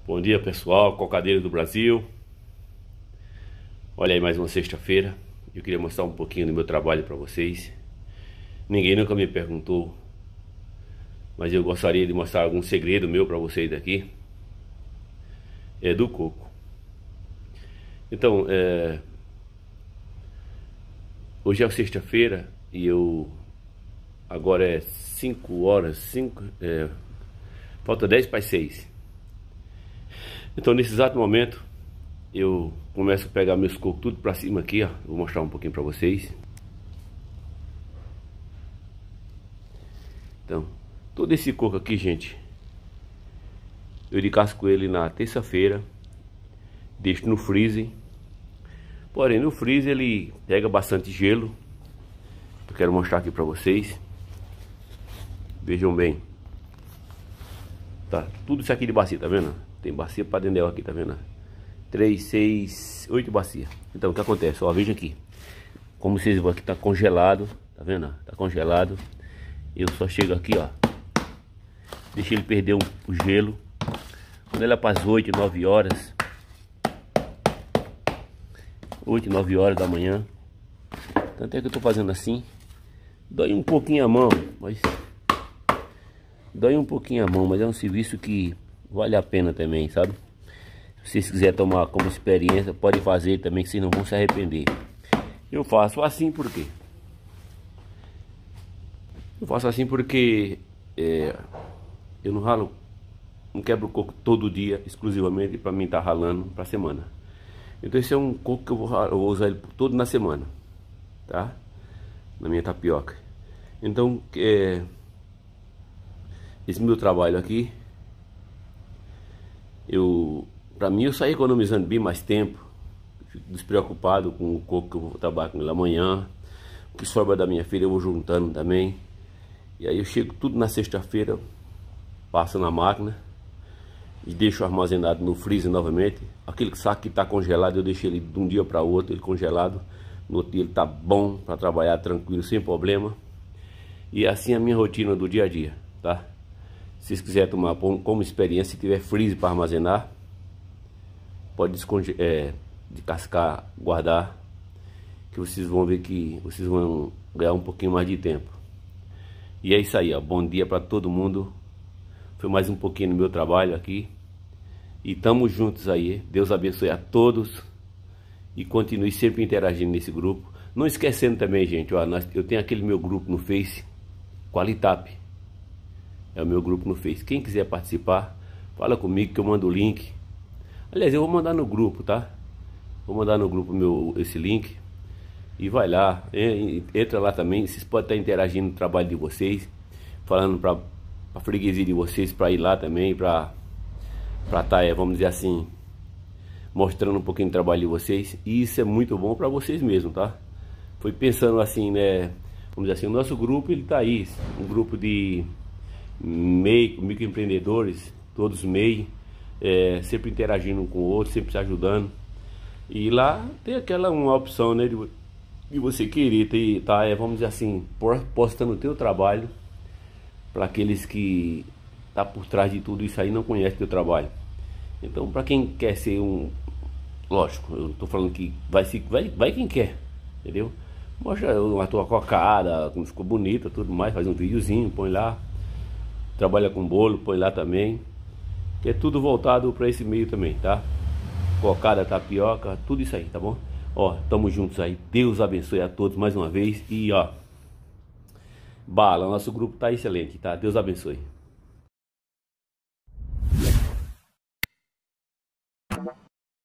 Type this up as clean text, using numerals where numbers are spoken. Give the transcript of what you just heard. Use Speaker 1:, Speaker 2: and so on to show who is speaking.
Speaker 1: Bom dia, pessoal, cocadeiro do Brasil. Olha aí, mais uma sexta-feira. Eu queria mostrar um pouquinho do meu trabalho para vocês. Ninguém nunca me perguntou, mas eu gostaria de mostrar algum segredo meu para vocês aqui. É do coco. Então, hoje é sexta-feira e agora é 5 horas, falta 10 para as 6. Então, nesse exato momento, eu começo a pegar meus cocos tudo pra cima aqui, ó. Vou mostrar um pouquinho pra vocês. Então, todo esse coco aqui, gente, eu descasco ele na terça-feira, deixo no freezer. Porém, no freezer ele pega bastante gelo. Eu quero mostrar aqui pra vocês. Vejam bem. Tá, tudo isso aqui de bacia, tá vendo? Tem bacia pra dentro dela aqui, tá vendo? 3, 6, 8 bacias. Então, o que acontece? Ó, veja aqui. Como vocês vão aqui, tá congelado. Tá vendo? Tá congelado. Eu só chego aqui, ó. Deixa ele perder o gelo. Quando ele é para as 8, 9 horas. 8, 9 horas da manhã. Tanto é que eu tô fazendo assim. Dói um pouquinho a mão, mas... Dói um pouquinho a mão, mas é um serviço que vale a pena também, sabe? Se vocês quiserem tomar como experiência, pode fazer também, que vocês não vão se arrepender. Eu faço assim por quê? Eu faço assim porque eu não ralo, não quebro o coco todo dia, exclusivamente para mim estar ralando para semana. Então esse é um coco que eu vou usar ele todo na semana, tá? Na minha tapioca. Então, esse meu trabalho aqui, pra mim eu saio economizando bem mais tempo. Fico despreocupado com o coco que eu vou trabalhar com ele amanhã. O que sobra da minha feira eu vou juntando também. E aí eu chego tudo na sexta-feira, passo na máquina e deixo armazenado no freezer novamente. Aquele saco que está congelado eu deixo ele de um dia para outro, ele congelado. No outro dia ele tá bom para trabalhar tranquilo, sem problema. E assim é a minha rotina do dia a dia, tá? Se vocês quiserem tomar como experiência, se tiver freezer para armazenar, pode descascar, guardar, que vocês vão ver que vocês vão ganhar um pouquinho mais de tempo. E é isso aí, ó. Bom dia para todo mundo. Foi mais um pouquinho do meu trabalho aqui. E tamo juntos aí. Deus abençoe a todos. E continue sempre interagindo nesse grupo. Não esquecendo também, gente, ó, eu tenho aquele meu grupo no Face, Qualitap. É o meu grupo no Face. Quem quiser participar, fala comigo que eu mando o link. Aliás, eu vou mandar no grupo, tá? Vou mandar no grupo esse link. E vai lá, entra lá também. Vocês podem estar interagindo no trabalho de vocês, falando pra freguesia de vocês, pra ir lá também, pra estar, vamos dizer assim, mostrando um pouquinho do trabalho de vocês. E isso é muito bom pra vocês mesmo, tá? Foi pensando assim, né? Vamos dizer assim, o nosso grupo, ele tá aí. Um grupo de microempreendedores, todos MEI, sempre interagindo um com o outro, sempre se ajudando. E lá tem uma opção, né, de você querer vamos dizer assim, postando o teu trabalho para aqueles que tá por trás de tudo isso aí, não conhece teu trabalho. Então, para quem quer ser lógico, eu tô falando que vai quem quer, entendeu? Mostra a tua cocada, como ficou bonita, tudo mais, faz um videozinho, põe lá. Trabalha com bolo, põe lá também. Que é tudo voltado para esse meio também, tá? Cocada, tapioca, tudo isso aí, tá bom? Ó, tamo juntos aí. Deus abençoe a todos mais uma vez. E ó, bala, nosso grupo tá excelente, tá? Deus abençoe.